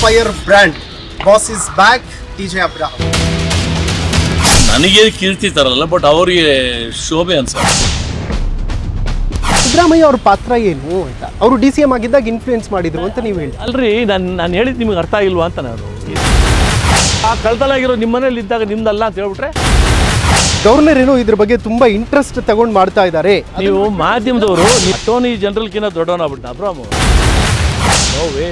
Fire brand boss is back TJ Abraham. ನನಗೆ ಕೀರ್ತಿ ತರಲ್ಲ, ಬಟ್ ಅವರಿಗೆ ಶೋಭೆ ಅನ್ಸುತ್ತೆ. ಸಿದ್ದರಾಮಯ್ಯ ಅವ್ರ ಪಾತ್ರ ಏನು ಅಂತ, ಅವರು DCM ಆಗಿದ್ದಾಗ ಇನ್ಫ್ಲೂಯೆನ್ಸ್ ಮಾಡಿದ್ರು ಅಂತ ನೀವು ಹೇಳಿ. ಅಲ್ರಿ, ನಾನು ಹೇಳಿದ್ದು ನಿಮಗೆ ಅರ್ಥ ಆಗಿಲ್ವಾ ಅಂತ. ನಾನು ಆ ಕಳ್ತಲಾಗಿರೋ ನಿಮ್ಮ ಮನೇಲಿ ಇದ್ದಾಗ ನಿಮ್ದಲ್ಲ ಅಂತ ಹೇಳ್ಬಿಟ್ರೆ, ಗವರ್ನರ್ ಏನೋ ಇದ್ರ ಬಗ್ಗೆ ತುಂಬಾ ಇಂಟ್ರೆಸ್ಟ್ ತಗೊಂಡು ಮಾಡ್ತಾ ಇದ್ದಾರೆ. ನೀವು ಮಾಧ್ಯಮದವರು ಅಟೋರ್ನಿ ಜನರಲ್ಕಿಂತ ದೊಡ್ಡವನಾಗ್ಬಿಟ್ಟು ಅಬ್ರಾಮ್. ನೋವೇ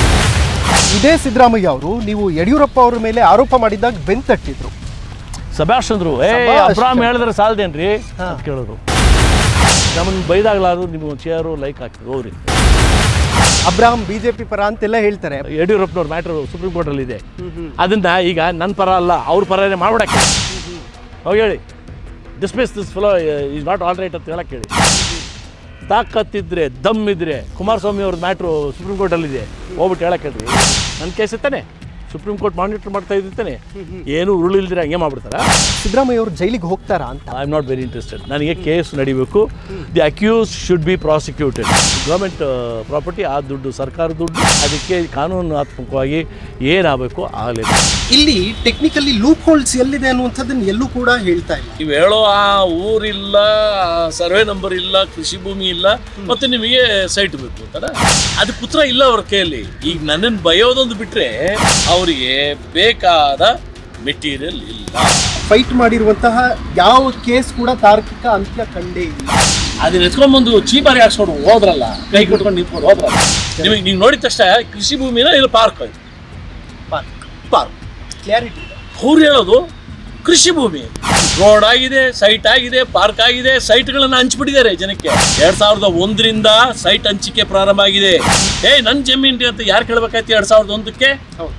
ಇದೇ ಸಿದ್ದರಾಮಯ್ಯ ಅವರು ನೀವು ಯಡಿಯೂರಪ್ಪ ಅವ್ರ ಮೇಲೆ ಆರೋಪ ಮಾಡಿದಾಗ ಬೆಂತಟ್ಟಿದ್ರು. ಸಭಾಷ್ ಅಂದ್ರು, ಅಬ್ರಾಮ್ ಹೇಳಿದ್ರೆ ಸಾಲದೇನ್ರಿ ಅಂತ ಕೇಳಿದ್ರು. ನಮ್ಮನ್ನು ಬೈದಾಗ್ಲಾದ್ರು ನಿಮ್ಗೆ ಒಂದು ಚೇರು ಲೈಕ್ ಹಾಕಿದ್ರು. ಹೋಗ್ರಿ, ಅಬ್ರಾಹಂ BJP ಪರ ಅಂತೆಲ್ಲ ಹೇಳ್ತಾರೆ. ಯಡಿಯೂರಪ್ಪನವ್ರ ಮ್ಯಾಟ್ರು ಸುಪ್ರೀಂ ಕೋರ್ಟಲ್ಲಿ ಇದೆ. ಅದನ್ನ ಈಗ ನನ್ನ ಪರ ಅಲ್ಲ ಅವ್ರ ಪರನೇ ಮಾಡ್ಬಿಡಕ್ಕೆ ಹೋಗಿ ಹೇಳಿ, dismiss this fellow is not all right ಅಂತ ಹೇಳಕ್ಕೆ ಹೇಳಿ. ತಾಕತ್ತಿದ್ರೆ ದಮ್ ಇದ್ರೆ ಕುಮಾರಸ್ವಾಮಿ ಅವ್ರ ಮ್ಯಾಟ್ರು ಸುಪ್ರೀಂ ಕೋರ್ಟಲ್ಲಿದೆ, ಹೋಗ್ಬಿಟ್ಟು ಹೇಳಕ್ಕೆ ಹೇಳ್ರಿ. ನನ್ನ ಕೇಸ್ ಇತ್ತಾನೆ, ಸುಪ್ರೀಂ ಕೋರ್ಟ್ ಮಾನಿಟರ್ ಮಾಡ್ತಾ ಇದ್ದಾನೆ, ಏನು ಉರುಳಿಲ್ದಿರ ಹಂಗೆ ಮಾಡ್ಬಿಡ್ತಾರ. ಸಿದ್ದರಾಮಯ್ಯ ಅವರು ಜೈಲಿಗೆ ಹೋಗ್ತಾರಾ ಅಂತ. I am not very interested. ನನಗೆ ಕೇಸ್ ನಡಿಬೇಕು. The accuse should be prosecuted. Government property, ಆ ದುಡ್ಡು ಸರ್ಕಾರ ದುಡ್ಡು, ಅದಕ್ಕೆ ಕಾನೂನಾತ್ಮಕವಾಗಿ ಏನಾಗಬೇಕು ಆಗಲಿಲ್ಲ. ಇಲ್ಲಿ ಟೆಕ್ನಿಕಲಿ ಲೂಪ್ ಹೋಲ್ಸ್ ಎಲ್ಲಿದೆ ಅನ್ನುವಂಥದ್ದನ್ನು ಎಲ್ಲೂ ಕೂಡ ಹೇಳ್ತಾ ಇಲ್ಲ. ನೀವು ಹೇಳೋ ಆ ಊರಿಲ್ಲ, ಸರ್ವೆ ನಂಬರ್ ಇಲ್ಲ, ಕೃಷಿ ಭೂಮಿ ಇಲ್ಲ, ಮತ್ತೆ ನಿಮಗೆ ಸೈಟ್ ಬೇಕು ಅಂತಾರ. ಅದಕ್ಕೆ ಉತ್ತರ ಇಲ್ಲ ಅವ್ರ ಕೈಯಲ್ಲಿ. ಈಗ ನನ್ನನ್ನು ಬಯೋದೊಂದು ಬಿಟ್ರೆ ಅವರಿಗೆ ಬೇಕಾದ ಮೆಟೀರಿಯಲ್ ಇಲ್ಲ. ಫೈಟ್ ಮಾಡಿರುವಂತಹ ಯಾವ ಕೇಸ್ ಕೂಡ ತಾರ್ಕಿಕ ಅಂತ್ಯ ಕಂಡೇ ಇಲ್ಲ. ಅದನ್ನ ಎತ್ಕೊಂಡ್ಬಂದು ಚೀಪಾರಿ ಹಾಕ್ಸ್ಕೊಂಡು ಹೋದ್ರಲ್ಲ, ಕೈ ಕೊಟ್ಕೊಂಡು ನಿಂತ್ಕೊಂಡು ಹೋದ್ರಲ್ಲ. ನಿಮಗೆ ನೀವು ನೋಡಿದ ತಕ್ಷಣ ಕೃಷಿ ಭೂಮಿನ ಇಲ್ಲ ಪಾರ್ಕ್ ಆಯ್ತು. Park clarity. ಅವ್ರು ಹೇಳೋದು ಕೃಷಿ ಭೂಮಿ, ರೋಡ್ ಆಗಿದೆ, ಸೈಟ್ ಆಗಿದೆ, ಪಾರ್ಕ್ ಆಗಿದೆ, ಸೈಟ್ಗಳನ್ನು ಹಂಚ್ಬಿಟ್ಟಿದ್ದಾರೆ ಜನಕ್ಕೆ. 2001ರಿಂದ ಸೈಟ್ ಹಂಚಿಕೆ ಪ್ರಾರಂಭ ಆಗಿದೆ. ನನ್ನ ಜಮೀನು ಅಂತ ಯಾರು ಕೇಳಬೇಕಾಯ್ತು? 2001ಕ್ಕೆ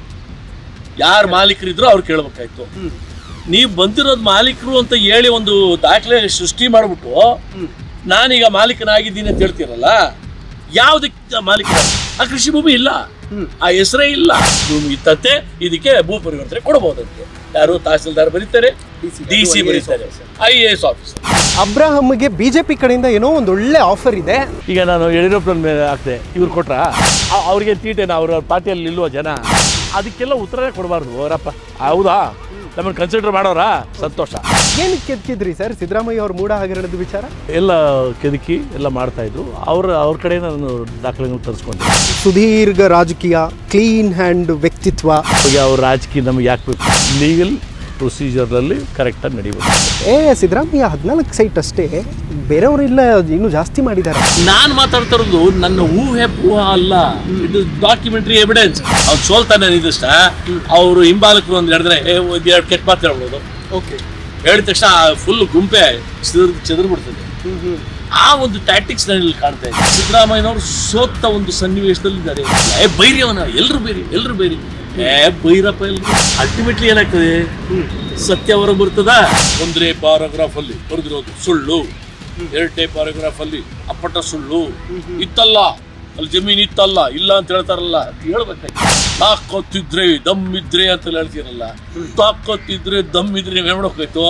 ಯಾರು ಮಾಲೀಕರಿದ್ರು ಅವ್ರು ಕೇಳಬೇಕಾಯ್ತು. ನೀವು ಬಂದಿರೋದು ಮಾಲೀಕರು ಅಂತ ಹೇಳಿ ಒಂದು ದಾಖಲೆ ಸೃಷ್ಟಿ ಮಾಡಿಬಿಟ್ಟು ನಾನೀಗ ಮಾಲೀಕನಾಗಿದ್ದೀನಿ ಅಂತ ಹೇಳ್ತೀರಲ್ಲ, ಯಾವುದಕ್ಕೆ ಮಾಲೀಕ? ಆ ಕೃಷಿ ಭೂಮಿ ಇಲ್ಲ, ಆ ಹೆಸರೇ ಇಲ್ಲ. ಭೂಮಿ ಇತ್ತಂತೆ, ಇದಕ್ಕೆ ಭೂ ಪರಿವರ್ತನೆ ಕೊಡಬಹುದಂತೆ. ಯಾರು? ತಹಸೀಲ್ದಾರ್ ಬರೀತಾರೆ, DC ಬರೀತಾರೆ, IAS ಆಫೀಸರ್. ಅಬ್ರಾಹಂಗೆ BJP ಕಡೆಯಿಂದ ಏನೋ ಒಂದು ಒಳ್ಳೆ ಆಫರ್ ಇದೆ. ಈಗ ನಾನು ಯಡಿಯೂರಪ್ಪನ ಮೇಲೆ ಹಾಕ್ತೆ, ಇವ್ರು ಕೊಟ್ರ ಅವ್ರಿಗೆ ತೀಟೇನ? ಅವ್ರ ಪಾರ್ಟಿಯಲ್ಲಿ ನಿಲ್ಲುವ ಜನ ಅದಕ್ಕೆಲ್ಲ ಉತ್ತರನೇ ಕೊಡಬಾರ್ದು. ಅವರಪ್ಪ ಹೌದಾ, ನಮ್ಮನ್ನು ಕನ್ಸಿಡರ್ ಮಾಡೋರಾ? ಸಂತೋಷ. ಏನಕ್ಕೆ ಕೆದಕಿದ್ರಿ ಸರ್ ಸಿದ್ದರಾಮಯ್ಯ ಅವ್ರ ಮೂಢ ಹಗರಣದ ವಿಚಾರ? ಎಲ್ಲ ಕೆದಕಿ ಎಲ್ಲ ಮಾಡ್ತಾ ಇದ್ರು. ಅವ್ರ ಕಡೆಯಿಂದ ನಾನು ದಾಖಲೆಗಳು ತರಿಸ್ಕೊಂಡೆ. ಸುದೀರ್ಘ ರಾಜಕೀಯ, ಕ್ಲೀನ್ ಹ್ಯಾಂಡ್ ವ್ಯಕ್ತಿತ್ವ. ಅವ್ರ ರಾಜಕೀಯ ನಮಗೆ ಯಾಕೆ ಬೇಕು? ಲೀಗಲ್ ಪ್ರೊಸೀಜರ್ನಲ್ಲಿ ಕರೆಕ್ಟಾಗಿ ನಡೀಬೇಕು. ಸಿದ್ದರಾಮಯ್ಯ 14 ಸೈಟ್ ಅಷ್ಟೇ, ಬೇರೆಯವರೆಲ್ಲ ಇನ್ನೂ ಜಾಸ್ತಿ ಮಾಡಿದ್ದಾರೆ. ನಾನು ಮಾತಾಡ್ತಾ ಇರೋದು ನನ್ನ ಊಹೆ ಅಲ್ಲ, ಇದು ಡಾಕ್ಯುಮೆಂಟ್ರಿ ಎವಿಡೆನ್ಸ್. ಅವ್ರು ಸೋಲ್ತಾನೆ ಇದಿಷ್ಟ, ಅವರು ಹಿಂಬಾಲಕರು ಒಂದು ಹೇಳಿದ್ರೆ 2 ಕೆಟ್ಟ ಮಾತು ಹೇಳ್ಬೋದು. ಓಕೆ, ಹೇಳಿದ ತಕ್ಷಣ ಫುಲ್ ಗುಂಪೆ ಚೆದರ್ಬಿಡ್ತದೆ. ಆ ಒಂದು ಟ್ಯಾಕ್ಟಿಕ್ಸ್ ನಾನು ಕಾಣ್ತಾ ಇದ್ದೆ. ಸಿದ್ದರಾಮಯ್ಯನವರು ಸೋತ ಒಂದು ಸನ್ನಿವೇಶದಲ್ಲಿದ್ದಾರೆ. ಬೈರಿ ಅವನ, ಎಲ್ಲರೂ ಬೇರಿ ಬೈರಪ್ಪ. ಅಲ್ಟಿಮೇಟ್ಲಿ ಏನಾಗ್ತದೆ? ಸತ್ಯ ಹೊರ ಬರ್ತದ. 1ನೇ ಪ್ಯಾರಾಗ್ರಾಫ್ ಅಲ್ಲಿ ಬರೆದಿರೋದು ಸುಳ್ಳು, 2ನೇ ಪ್ಯಾರಾಗ್ರಾಫ್ ಅಲ್ಲಿ ಅಪ್ಪಟ ಸುಳ್ಳು. ಇತ್ತಲ್ಲ ಅಲ್ಲಿ ಜಮೀನು ಇತ್ತಲ್ಲ, ಇಲ್ಲ ಅಂತ ಹೇಳ್ತಾರಲ್ಲ, ಹೇಳ್ಬೇಕಾಯ್ತು. ತಾಕತ್ತಿದ್ರೆ ದಮ್ ಇದ್ರೆ ಅಂತ ಹೇಳ್ತೀರಲ್ಲ, ತಾಕತ್ತಿದ್ರೆ ದಮ್ ಇದ್ರೆ ನೀವ್ ಹೇಳ್ಬೇಕಾಯ್ತು.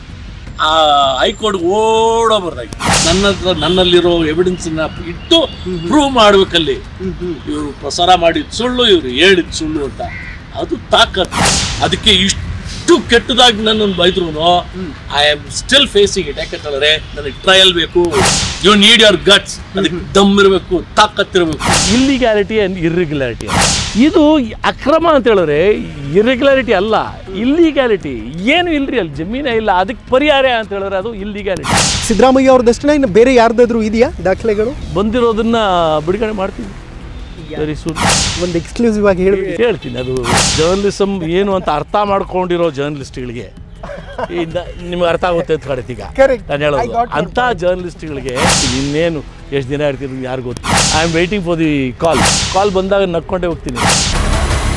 ಆ ಹೈಕೋರ್ಟ್ ಓಡೋಬಾರ್ದಾಗಿ ನನ್ನಲ್ಲಿರೋ ಎವಿಡೆನ್ಸ್ ಇಟ್ಟು ಪ್ರೂವ್ ಮಾಡ್ಬೇಕಲ್ಲಿ. ಇವರು ಪ್ರಸಾರ ಮಾಡಿದ ಸುಳ್ಳು, ಇವರು ಹೇಳಿದ ಸುಳ್ಳು ಅಂತ, ಅದು ತಾಕತ್ತು. ಅದಕ್ಕೆ ಇಷ್ಟು ಕೆಟ್ಟದಾಗಿ ನನ್ನನ್ನು ಬೈದ್ರು I am still facing it. ಯಾಕಂತಂದ್ರೆ ನನಗೆ ಟ್ರಯಲ್ ಬೇಕು. You need your guts. ಅದಕ್ಕೆ ದಮ್ ಇರಬೇಕು, ತಾಕತ್ತಿರಬೇಕು. ಇಲ್ಲಿಗ್ಯಾಲಿಟಿ ಅಂಡ್ ಇರ್ರೆಗ್ಯುಲಾರಿಟಿ, ಇದು ಅಕ್ರಮ ಅಂತ ಹೇಳಿದ್ರೆ ಇರ್ರೆಗ್ಯುಲಾರಿಟಿ ಅಲ್ಲ, ಇಲ್ಲಿಗ್ಯಾಲಿಟಿ. ಏನು ಇಲ್ರಿ, ಅಲ್ಲಿ ಜಮೀನೇ ಇಲ್ಲ, ಅದಕ್ಕೆ ಪರಿಹಾರ ಅಂತ ಹೇಳಿದ್ರೆ ಅದು ಇಲ್ಲಿಗ್ಯಾಲಿಟಿ. ಸಿದ್ದರಾಮಯ್ಯ ಅವ್ರದಷ್ಟೇ ಇನ್ನು ಬೇರೆ ಯಾರ್ದಾದ್ರೂ ಇದೆಯಾ ದಾಖಲೆಗಳು? ಬಂದಿರೋದನ್ನ ಬಿಡುಗಡೆ ಮಾಡ್ತೀವಿ ವೆರಿ ಸೂನ್. ಒಂದು ಎಕ್ಸ್ಕ್ಲೂಸಿವ್ ಆಗಿ ಹೇಳ್ತೀನಿ. ಅದು ಜರ್ನಲಿಸಮ್ ಏನು ಅಂತ ಅರ್ಥ ಮಾಡ್ಕೊಂಡಿರೋ ಜರ್ನಲಿಸ್ಟ್ಗಳಿಗೆ ನಿಮ್ಗೆ ಅರ್ಥ ಆಗುತ್ತೆ ಅಂತ ಕಡಿತೀಗ ನಾನು ಹೇಳೋದು. ಅಂಥ ಜರ್ನಲಿಸ್ಟ್ಗಳಿಗೆ ಇನ್ನೇನು ಎಷ್ಟು ದಿನ ಇರ್ತೀನಿ ಯಾರು ಗೊತ್ತು. I am waiting for the call ಬಂದಾಗ ನಕ್ಕೊಂಡೇ ಹೋಗ್ತೀನಿ.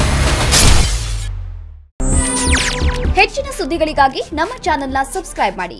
ಹೆಚ್ಚಿನ ಸುದ್ದಿಗಳಿಗಾಗಿ ನಮ್ಮ ಚಾನೆಲ್ನ ಸಬ್ಸ್ಕ್ರೈಬ್ ಮಾಡಿ.